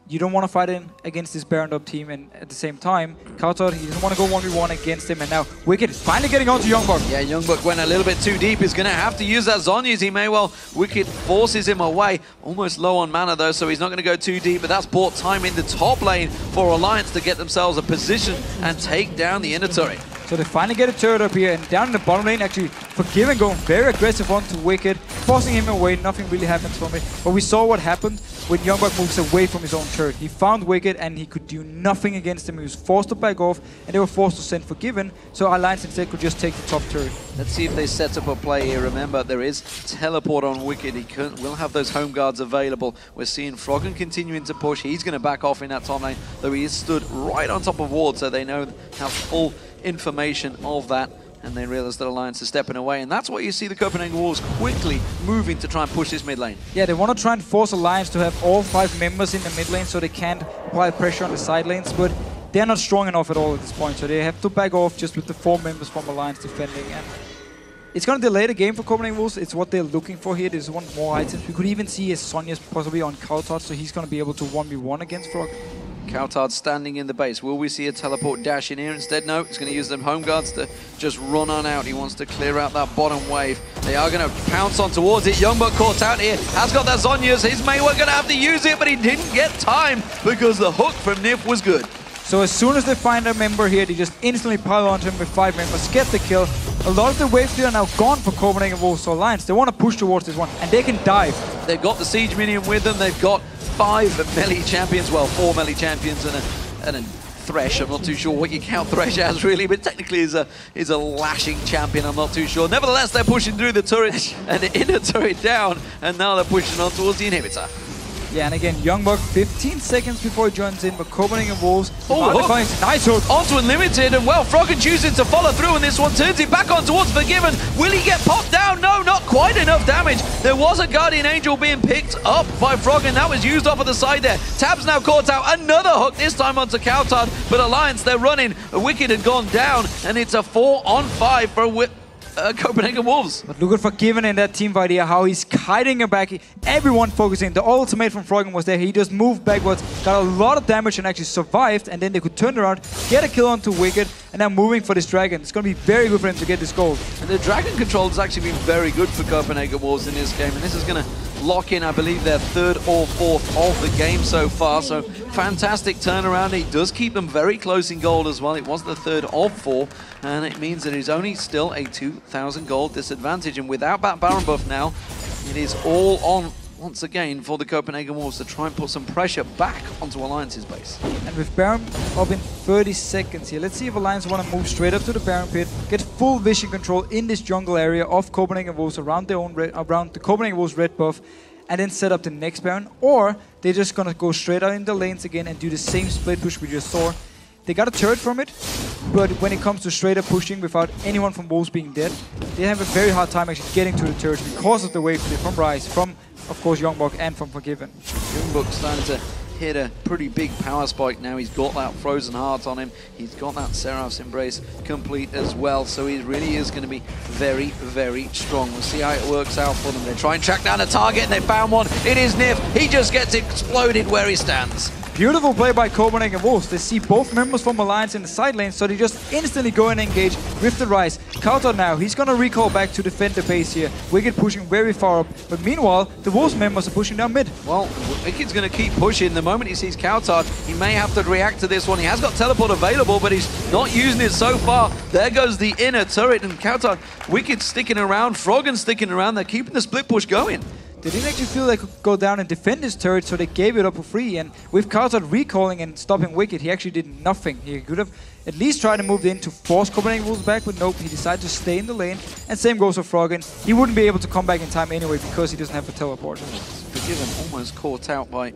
you don't want to fight in against this Baron up team, and at the same time, Kautar, he doesn't want to go one v one against him, and now Wicked is finally getting onto Youngbuck. Yeah, Youngbuck went a little bit too deep. He's going to have to use that Zhonya's. He may well. Wicked forces him away. Almost low on mana though, so he's not going to go too deep, but that's bought time in the top lane for Alliance to get themselves a position and take down the inner turret. So they finally get a turret up here, and down in the bottom lane, actually, Forgiven going very aggressive onto Wicked, forcing him away. Nothing really happens from it. But we saw what happened when Youngbuck moves away from his own turret. He found Wicked, and he could do nothing against him. He was forced to back off, and they were forced to send Forgiven, so Alliance instead could just take the top turret. Let's see if they set up a play here. Remember, there is teleport on Wicked. He can, will have those home guards available. We're seeing Froggen continuing to push. He's going to back off in that top lane, though he is stood right on top of Ward, so they know have full information of that, and they realize that Alliance is stepping away, and that's what you see the Copenhagen Wolves quickly moving to try and push this mid lane. Yeah, they want to try and force Alliance to have all five members in the mid lane so they can't apply pressure on the side lanes, but they're not strong enough at all at this point, so they have to back off just with the four members from Alliance defending, and it's going to delay the game for Copenhagen Wolves. It's what they're looking for here. They just want more items. We could even see as Sonya's possibly on Kautar, so he's going to be able to one v one against Frog. Kautar standing in the base. Will we see a teleport dash in here instead? No, he's going to use them home guards to just run on out. He wants to clear out that bottom wave. They are going to pounce on towards it. Youngbuck caught out here. Has got that Zhonya's. His mate were going to have to use it, but he didn't get time because the hook from Nif was good. So as soon as they find a member here, they just instantly pile onto him with five members, get the kill. A lot of the wave clear are now gone for Copenhagen Wolves Alliance. They want to push towards this one, and they can dive. They've got the Siege Minion with them. They've got five melee champions, well, four melee champions and a, and a Thresh. I'm not too sure what you count Thresh as really, but technically is a is a lashing champion. I'm not too sure. Nevertheless, they're pushing through the turret and the inner turret down, and now they're pushing on towards the inhibitor. Yeah, and again, Youngbuck fifteen seconds before he joins in, but Copenhagen Wolves. Oh, hook. Nice hook. Onto Unlimited, and well, Froggen choosing to follow through, and this one turns it back on towards Forgiven. Will he get popped down? No, not quite enough damage. There was a Guardian Angel being picked up by Froggen. That was used off of the side there. Tab's now caught out. Another hook, this time onto Kautar, but Alliance, they're running. Wicked had gone down, and it's a four on five for Wicked. Uh, Copenhagen Wolves. But look at Forgiven in that team fight here, how he's kiting him back. Everyone focusing. The ultimate from Froggen was there. He just moved backwards, got a lot of damage and actually survived, and then they could turn around, get a kill onto Wicked, and now moving for this Dragon. It's going to be very good for him to get this gold. And the Dragon control has actually been very good for Copenhagen Wolves in this game, and this is going to lock in, I believe, their third or fourth of the game so far. So fantastic turnaround. He does keep them very close in gold as well. It was the third of four, and it means that he's only still a two thousand gold disadvantage. And without that Baron buff now, it is all on once again for the Copenhagen Wolves to try and put some pressure back onto Alliance's base. And with Baron up in thirty seconds here, let's see if Alliance want to move straight up to the Baron pit, get full vision control in this jungle area of Copenhagen Wolves around their own red, around the Copenhagen Wolves red buff, and then set up the next Baron, or they're just gonna go straight out in the lanes again and do the same split push we just saw. They got a turret from it, but when it comes to straight up pushing without anyone from Wolves being dead, they have a very hard time actually getting to the turret because of the wave clear from Rise, from of course Youngbuck, and from Forgiven. Youngbuck starting to hit a pretty big power spike now. He's got that Frozen Heart on him. He's got that Seraph's Embrace complete as well. So he really is going to be very, very strong. We'll see how it works out for them. They try and track down a target, and they found one. It is Nif. He just gets exploded where he stands. Beautiful play by Copenhagen Wolves. They see both members from Alliance in the side lane, so they just instantly go and engage with the Rise. Kautar now, he's gonna recall back to defend the base here. Wicked pushing very far up, but meanwhile, the Wolves members are pushing down mid. Well, Wicked's gonna keep pushing. The moment he sees Kautar, he may have to react to this one. He has got teleport available, but he's not using it so far. There goes the inner turret, and Kautar, Wicked sticking around, Froggen sticking around. They're keeping the split push going. They didn't actually feel they could go down and defend his turret, so they gave it up for free. And with Kautar recalling and stopping Wicked, he actually did nothing. He could have at least tried to move in to force Copenhagen Wolves back, but nope, he decided to stay in the lane. And same goes for Froggen. He wouldn't be able to come back in time anyway because he doesn't have a teleport. Forgiven almost caught out by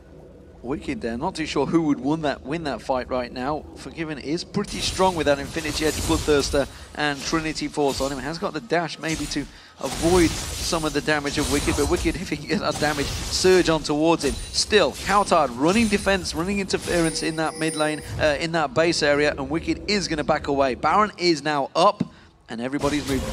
Wicked there. Not too sure who would win that win that fight right now. Forgiven is pretty strong with that Infinity Edge, Bloodthirster, and Trinity Force on him. Has got the dash maybe to avoid some of the damage of Wicked, but Wicked, if he can get that damage, surge on towards him. Still, Kautar running defense, running interference in that mid lane, uh, in that base area, and Wicked is going to back away. Baron is now up, and everybody's moving for it.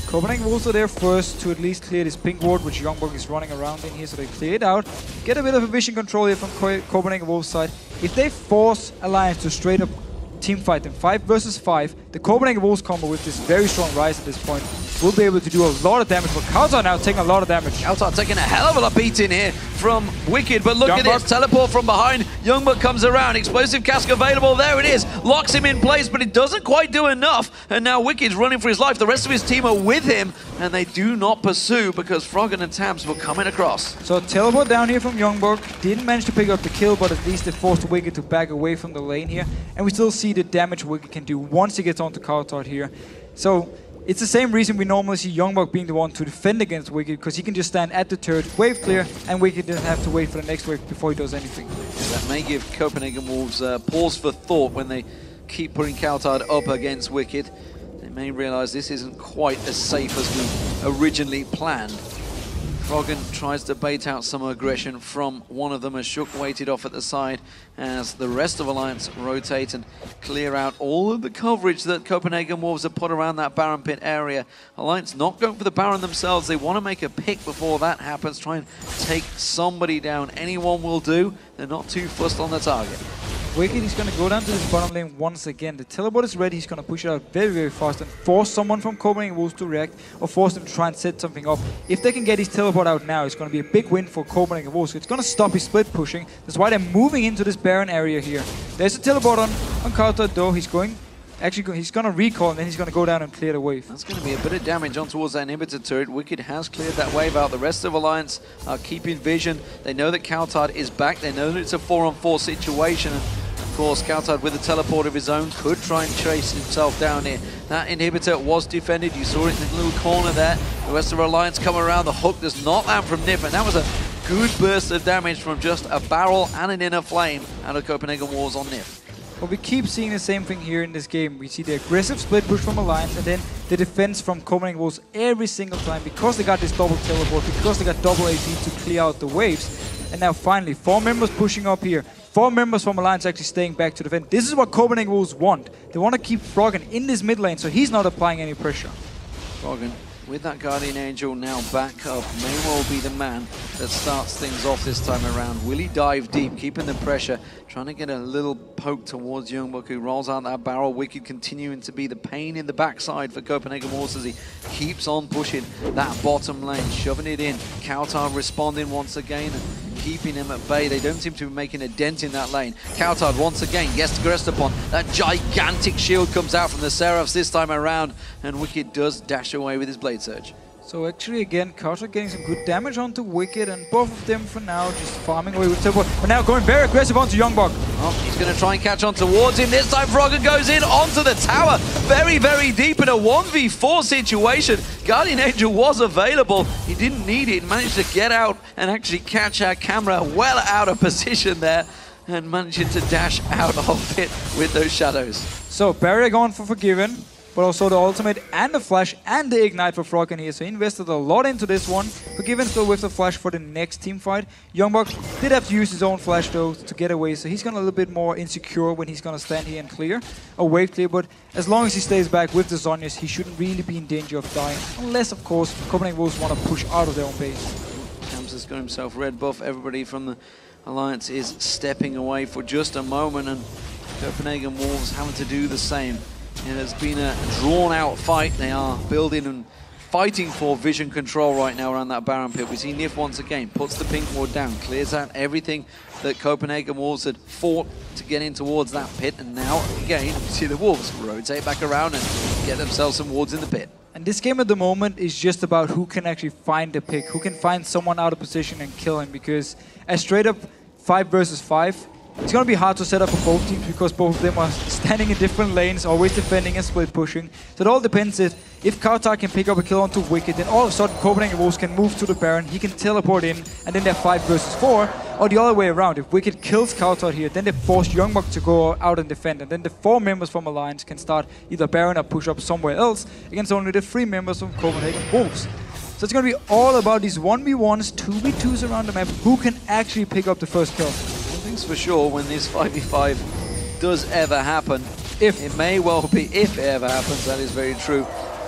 Copenhagen Wolves are there first to at least clear this pink ward, which Youngbuck is running around in here, so they clear it out. Get a bit of a vision control here from Co Copenhagen Wolves side. If they force Alliance to straight up team fight them five versus five, the Copenhagen Wolves combo with this very strong rise at this point will be able to do a lot of damage, but Kautar now taking a lot of damage. Kautar taking a hell of a beating here from Wicked, but look Youngbuck. at this, teleport from behind, Youngbuck comes around, explosive cask available, there it is, locks him in place, but it doesn't quite do enough, and now Wicked's running for his life, the rest of his team are with him, and they do not pursue because Froggen and Tabs were coming across. So teleport down here from Youngbuck, didn't manage to pick up the kill, but at least they forced Wicked to back away from the lane here, and we still see the damage Wicked can do once he gets onto Kautar here. So it's the same reason we normally see Youngbuck being the one to defend against Wicked, because he can just stand at the turret, wave clear, and Wicked doesn't have to wait for the next wave before he does anything. Yeah, that may give Copenhagen Wolves uh, pause for thought when they keep putting Kautar up against Wicked. They may realise this isn't quite as safe as we originally planned. Froggen tries to bait out some aggression from one of them as Shook waited off at the side as the rest of Alliance rotate and clear out all of the coverage that Copenhagen Wolves have put around that Baron Pit area. Alliance not going for the Baron themselves. They want to make a pick before that happens. Try and take somebody down. Anyone will do. They're not too fussed on the target. Wicked is going to go down to this bottom lane once again. The teleport is ready. He's going to push it out very, very fast and force someone from Copenhagen Wolves to react or force them to try and set something up. If they can get his teleport out now, it's going to be a big win for Copenhagen Wolves. It's going to stop his split pushing. That's why they're moving into this Baron area here. There's a teleport on, on Kautar though. He's going... Actually, he's going to recall and then he's going to go down and clear the wave. That's going to be a bit of damage on towards that inhibitor turret. Wicked has cleared that wave out. The rest of Alliance are keeping vision. They know that Kautar is back. They know that it's a four on four situation. And of course, Kautar with a teleport of his own could try and chase himself down here. That inhibitor was defended. You saw it in the little corner there. The rest of Alliance come around. The hook does not land from Nif, and that was a good burst of damage from just a barrel and an inner flame out of Copenhagen Wolves on Nif. But we keep seeing the same thing here in this game. We see the aggressive split push from Alliance and then the defense from Copenhagen Wolves every single time because they got this double teleport, because they got double A P to clear out the waves. And now finally, four members pushing up here. Four members from Alliance actually staying back to defend. This is what Copenhagen Wolves want. They want to keep Froggen in this mid lane so he's not applying any pressure. Froggen, with that Guardian Angel now back up, may well be the man that starts things off this time around. Will he dive deep, keeping the pressure, trying to get a little poke towards Youngbuck, who rolls out that barrel. Wicked continuing to be the pain in the backside for Copenhagen Wolves as he keeps on pushing that bottom lane, shoving it in. Kautar responding once again and keeping him at bay. They don't seem to be making a dent in that lane. Kautar once again gets aggressed upon. That gigantic shield comes out from the Seraphs this time around, and Wicked does dash away with his Blade Surge. So actually again, Kautar getting some good damage onto Wicked, and both of them for now just farming away with teleport. But now going very aggressive onto Youngbuck. Oh, he's going to try and catch on towards him. This time Froggen goes in onto the tower. Very, very deep in a one v four situation. Guardian Angel was available. He didn't need it. Managed to get out and actually catch our camera well out of position there. And managing to dash out of it with those shadows. So barrier gone for Forgiven. But also the ultimate and the flash and the ignite for Froggen here. So he invested a lot into this one. Forgiven still with the flash for the next team fight. Youngbuck did have to use his own flash though to get away. So he's gonna a little bit more insecure when he's gonna stand here and clear. Or wave clear. But as long as he stays back with the Zhonya's, he shouldn't really be in danger of dying. Unless, of course, Copenhagen Wolves want to push out of their own base. Camps has got himself red buff. Everybody from the Alliance is stepping away for just a moment. And Copenhagen Wolves having to do the same. It has been a drawn-out fight. They are building and fighting for vision control right now around that Baron Pit. We see Nif once again, puts the pink ward down, clears out everything that Copenhagen Wolves had fought to get in towards that pit. And now, again, we see the Wolves rotate back around and get themselves some wards in the pit. And this game at the moment is just about who can actually find the pick, who can find someone out of position and kill him. Because as straight up five versus five, it's going to be hard to set up for both teams because both of them are standing in different lanes, always defending and split pushing. So it all depends if, if Kautar can pick up a kill onto Wicked, then all of a sudden Copenhagen Wolves can move to the Baron, he can teleport in, and then they're five versus four. Or the other way around, if Wicked kills Kautar here, then they force Youngbuck to go out and defend, and then the four members from Alliance can start either Baron or push up somewhere else against only the three members from Copenhagen Wolves. So it's going to be all about these one v ones, two v twos around the map, who can actually pick up the first kill. For sure, when this five v five does ever happen, if it may well be, if it ever happens, that is very true.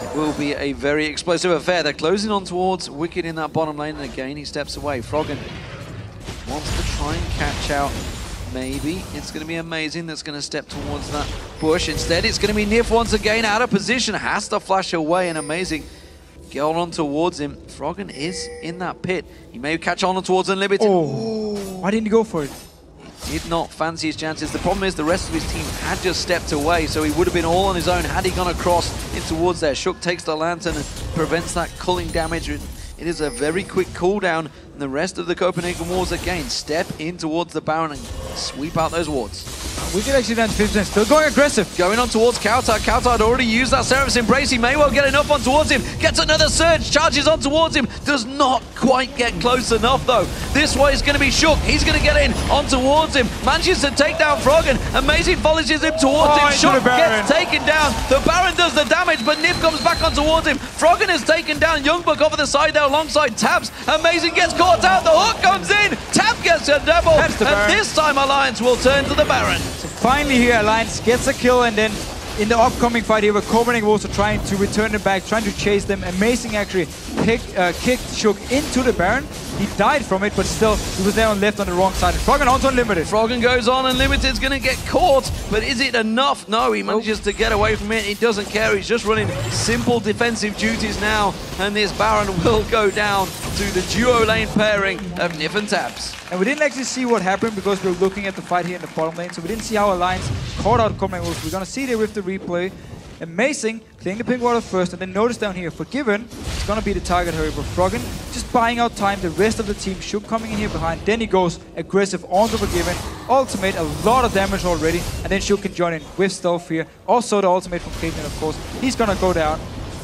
It will be a very explosive affair. They're closing on towards Wicked in that bottom lane, and again he steps away. Froggen wants to try and catch out. Maybe it's going to be Amazing that's going to step towards that bush. Instead, it's going to be Nif once again out of position. Has to flash away, and Amazing get on towards him. Froggen is in that pit. He may catch on towards Unlimited. Oh, why didn't he go for it? He did not fancy his chances. The problem is the rest of his team had just stepped away, so he would have been all on his own had he gone across in towards there. Shook takes the Lantern and prevents that culling damage. It is a very quick cooldown, and the rest of the Copenhagen Wolves again step in towards the Baron and sweep out those wards. We could actually down to fifty percent, still going aggressive. Going on towards Kautar. Kautar had already used that Seraph's Embrace. He may well get enough on towards him. Gets another surge, charges on towards him. Does not quite get close enough though. This way is going to be Shook. He's going to get in on towards him. Manages to take down Froggen. Amazing follows him towards oh, him. Shook Baron. gets taken down. The Baron does the damage, but Nip comes back on towards him. Froggen has taken down Youngbuck over the side there alongside Tabs. Amazing gets caught out. The hook comes in. Tab gets a double. And Baron. This time Alliance will turn to the Baron. So finally here, Alliance gets a kill, and then in the upcoming fight here, where Copenhagen Wolves are trying to return it back, trying to chase them. Amazing actually pick, uh, kicked Shook into the Baron. He died from it, but still, he was there on left on the wrong side. Froggen onto Unlimited. Froggen goes on, Unlimited's going to get caught, but is it enough? No, he manages to get away from it. He doesn't care. He's just running simple defensive duties now, and this Baron will go down to the duo lane pairing of Nif and Tabs. And we didn't actually see what happened because we were looking at the fight here in the bottom lane, so we didn't see how Alliance caught out Copenhagen Wolves. We're going to see there with the replay. Amazing, clearing the pink water first, and then notice down here, Forgiven, it's going to be the target hurry, but Froggen just buying out time. The rest of the team Shook coming in here behind. Then he goes aggressive onto Forgiven. Ultimate, a lot of damage already, and then Shook can join in with stealth here. Also the ultimate from Caitlyn, of course. He's going to go down.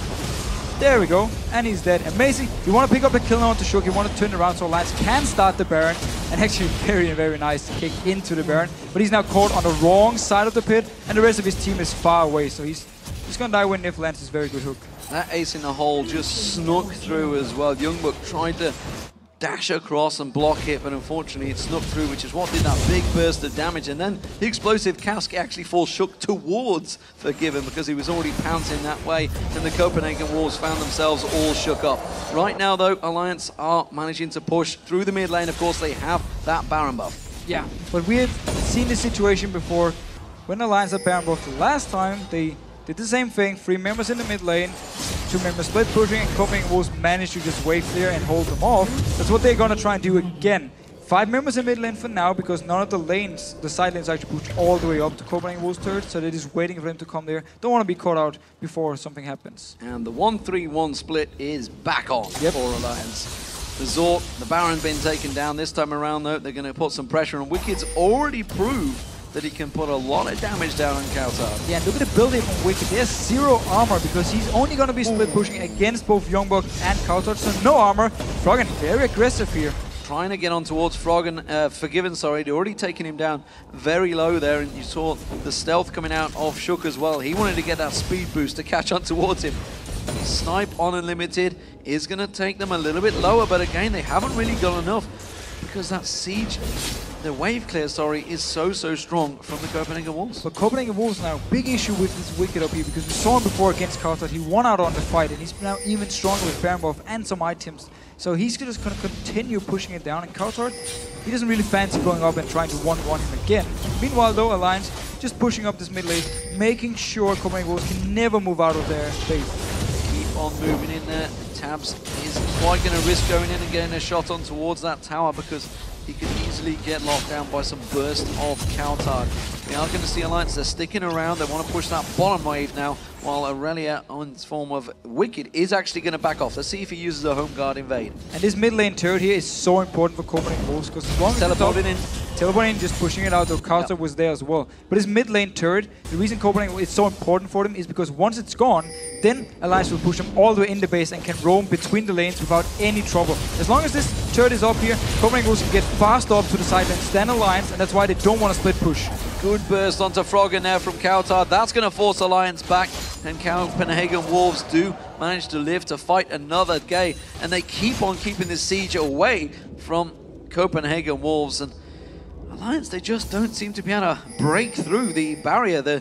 There we go, and he's dead. Amazing. You want to pick up a kill now onto Shook, you want to turn around so Alliance can start the Baron, and actually very, very nice kick into the Baron. But he's now caught on the wrong side of the pit, and the rest of his team is far away, so he's he's going to die when Nif lands his very good hook. That ace in the hole just snuck through as well. Youngbuck tried to dash across and block it, but unfortunately it snuck through, which is what did that big burst of damage. And then the explosive cask actually falls Shook towards Forgiven because he was already pouncing that way, and the Copenhagen Wolves found themselves all shook up. Right now though, Alliance are managing to push through the mid lane. Of course they have that Baron buff. Yeah, but we have seen this situation before. When Alliance had Baron buff the last time, they did the same thing. Three members in the mid lane, two members split pushing, and Copenhagen Wolves managed to just wave clear and hold them off. That's what they're gonna try and do again. Five members in mid lane for now, because none of the lanes, the side lanes, actually push all the way up to Copenhagen Wolves' turret, so they're just waiting for them to come there. Don't want to be caught out before something happens. And the one three one split is back on yep. for Alliance. The Zork, the Baron's been taken down this time around though. They're going to put some pressure on. Wicked's already proved that he can put a lot of damage down on Kautar. Yeah, look at the build here from Wicked. There's zero armor because he's only going to be split pushing against both Youngbuck and Kautar, so no armor. Froggen very aggressive here. Trying to get on towards Froggen, uh, Forgiven, sorry, they'd already taken him down very low there, and you saw the stealth coming out of Shook as well. He wanted to get that speed boost to catch on towards him. Snipe on Unlimited is going to take them a little bit lower, but again, they haven't really got enough because that siege, the wave clear, sorry, is so, so strong from the Copenhagen Wolves. But Copenhagen Wolves now, big issue with this Wicked up here because we saw him before against Kautar. He won out on the fight, and he's now even stronger with Baron buff and some items. So he's just going to continue pushing it down, and Kautar, he doesn't really fancy going up and trying to one one him again. Meanwhile though, Alliance just pushing up this mid lane, making sure Copenhagen Wolves can never move out of their base. Keep on moving in there. Tabs is quite going to risk going in and getting a shot on towards that tower because he could easily get locked down by some burst of Kautar. We are going to see Alliance, they're sticking around, they want to push that bottom wave now, while Aurelia, on its form of Wicked, is actually going to back off. Let's see if he uses a home guard invade. And this mid lane turret here is so important for Copenhagen Wolves because as long as teleporting in. Teleporting, just pushing it out, though Kautar yep. was there as well. But his mid lane turret, the reason Copenhagen is so important for them is because once it's gone, then Alliance will push them all the way in the base and can roam between the lanes without any trouble. As long as this turret is up here, Copenhagen Wolves can get fast up to the side and stand Alliance, and that's why they don't want to split push. Good burst onto Froggen there from Kautar. That's going to force Alliance back, and Copenhagen Wolves do manage to live to fight another day, and they keep on keeping this siege away from Copenhagen Wolves. And Alliance, they just don't seem to be able to break through the barrier. The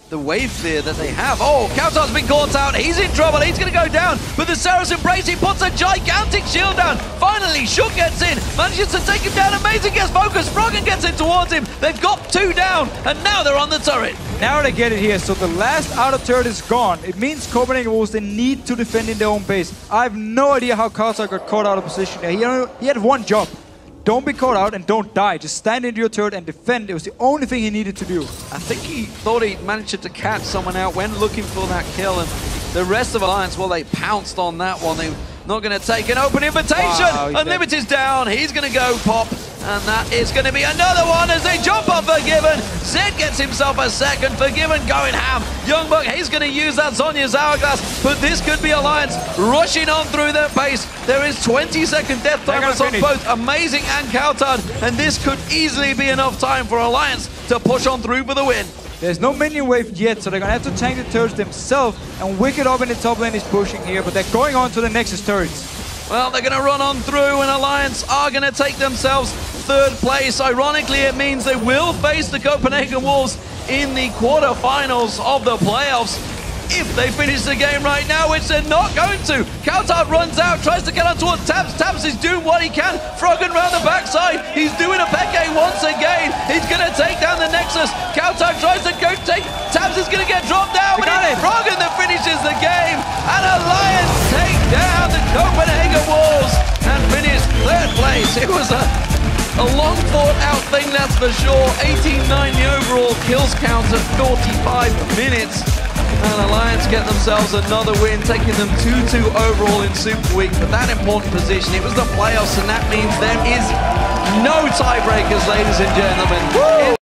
the wave clear that they have. Oh, Kautar's been caught out. He's in trouble. He's going to go down. But the Saracen Embrace, he puts a gigantic shield down. Finally, Shook gets in. Manages to take him down. Amazing gets focused. Froggen gets in towards him. They've got two down. And now they're on the turret. Now they get it here. So the last outer turret is gone. It means Copenhagen Wolves, they need to defend in their own base. I have no idea how Kautar got caught out of position there. He, he had one job. Don't be caught out and don't die. Just stand into your turret and defend. It was the only thing he needed to do. I think he thought he managed to catch someone out when looking for that kill, and the rest of Alliance, well, they pounced on that one. They're not going to take an open invitation. Wow, Unlimited's down. He's going to go pop. And that is going to be another one as they jump on Forgiven. Zed gets himself a second. Forgiven going ham. Youngbuck, he's going to use that Zhonya's Hourglass. But this could be Alliance rushing on through their base. There is twenty second death timers on both Amazing and Kautar. And this could easily be enough time for Alliance to push on through for the win. There's no minion wave yet, so they're going to have to tank the turrets themselves. And Wicked up in the top lane is pushing here, but they're going on to the Nexus turrets. Well, they're going to run on through, and Alliance are going to take themselves third place. Ironically, it means they will face the Copenhagen Wolves in the quarterfinals of the playoffs if they finish the game right now, which they're not going to. Kautar runs out, tries to get on towards Tabs. Tabs is doing what he can. Froggen round the backside. He's doing a Peke once again. He's going to take down the Nexus. Kautar tries to go take. Tabs is going to get dropped down, but it's Froggen that finishes the game. And Alliance take down the Copenhagen Wolves and finish third place. It was a A long thought out thing, that's for sure. eighteen nine the overall kills count at forty-five minutes. And Alliance get themselves another win, taking them two two overall in Super Week. But that important position, it was the playoffs, and that means there is no tiebreakers, ladies and gentlemen. Woo!